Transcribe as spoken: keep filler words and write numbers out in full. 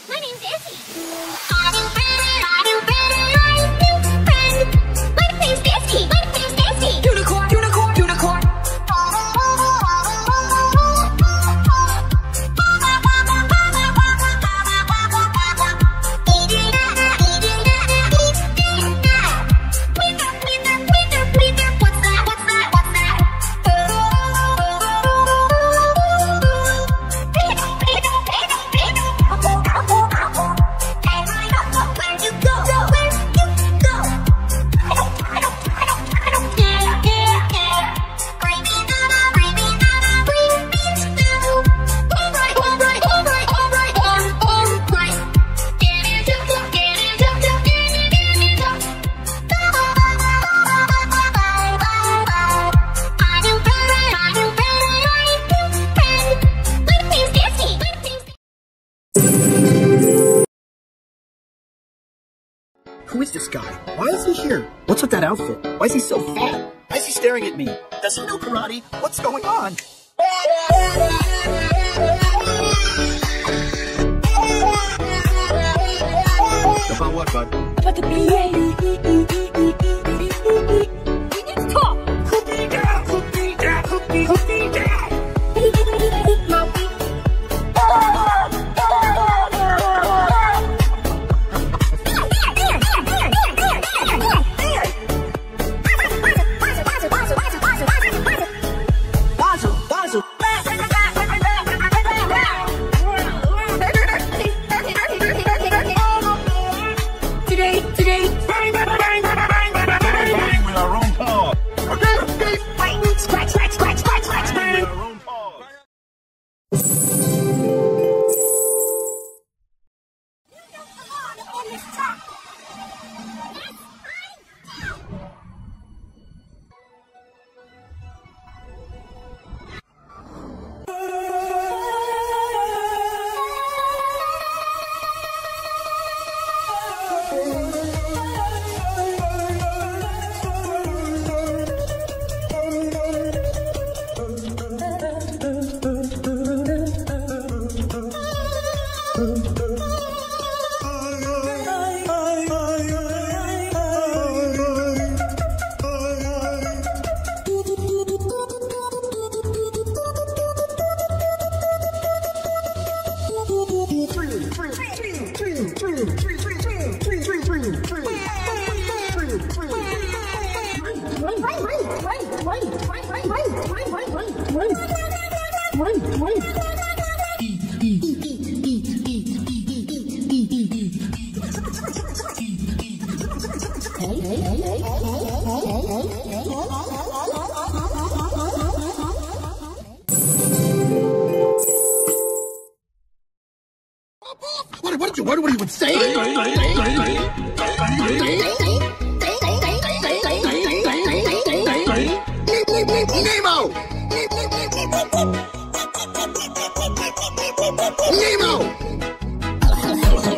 My name's Essie. Are you ready? Are you ready? Are you ready? My name's Essie. My name's Essie. Unicorn, unicorn, unicorn. Who is this guy? Why is he here? What's with that outfit? Why is he so fat? Why is he staring at me? Does he know karate? What's going on? About what, bud? About the B A. We need to talk. Cookie down, cookie down, cookie, cookie down. What, what, what, what are you even saying? Nemo! Nemo!